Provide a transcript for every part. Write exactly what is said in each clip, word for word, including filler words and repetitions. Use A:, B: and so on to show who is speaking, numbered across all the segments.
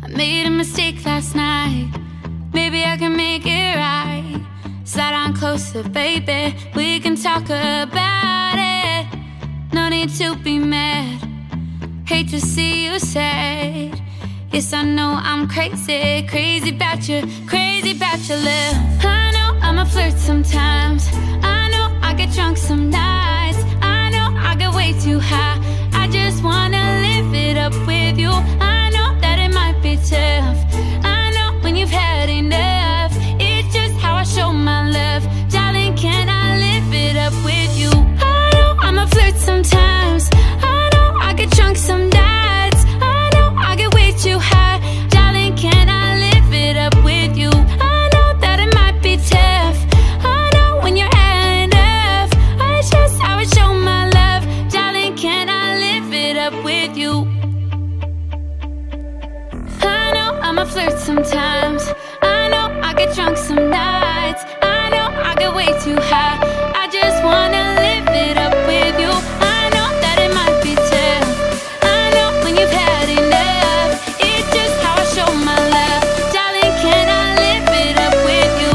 A: I made a mistake last night. Maybe I can make it right. Slide on closer, baby, we can talk about it. No need to be mad, hate to see you sad. Yes, I know I'm crazy, crazy about you, crazy about your love. I know I'm a flirt sometimes, I know I get drunk some nights, I know I get way too high. I just wanna live it up with you. I know that it might be tough, I know when you've had enough. It's just how I show my love. Darling, can I live it up with you? I know I'm a flirt sometimes, I know I get drunk some nights, I know I get way too high. Darling, can I live it up with you? I know that it might be tough, I know when you're had enough. It's just how I show my love. Darling, can I live it up with you? I know I'm a flirt sometimes, I know I get drunk some nights, I know I get way too high. I just wanna live it up with you. I know that it might be tough, I know when you've had enough. It's just how I show my love. Darling, can I live it up with you?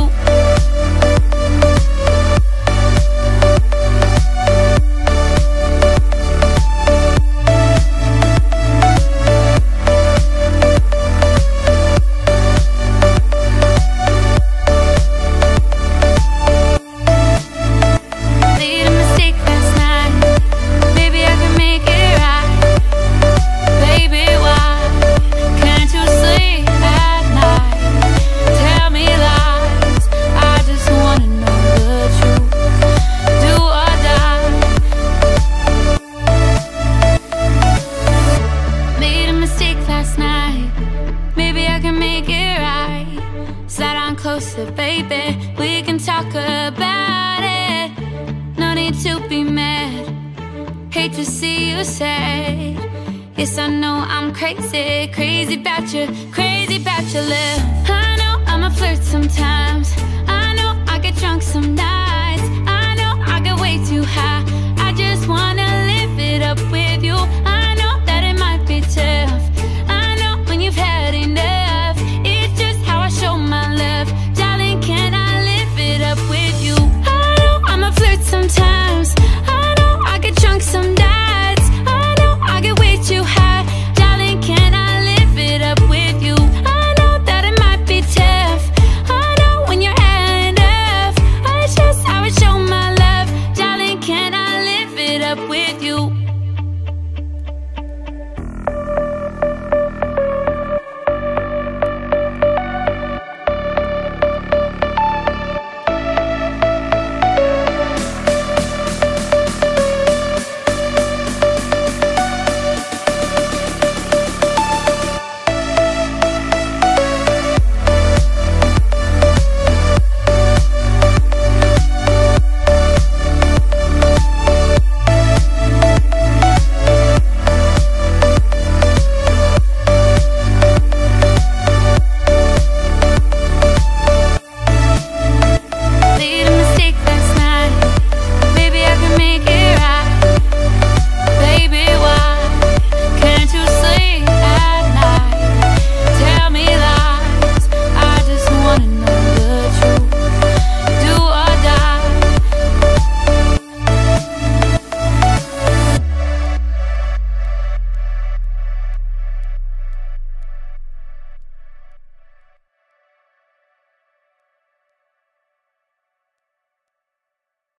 A: Made a mistake last night, maybe I can make it right. Baby, why can't you sleep at night? Tell me lies, I just wanna know the truth. Do or die. Made a mistake last night, maybe I can make it right. Slide on closer, baby, we can talk about it. No need to be mad, hate to see you sad. Yes, I know I'm crazy, crazy about you, crazy about your love. I know I'm a flirt sometimes, I know I get drunk some nights, I know I get way too high.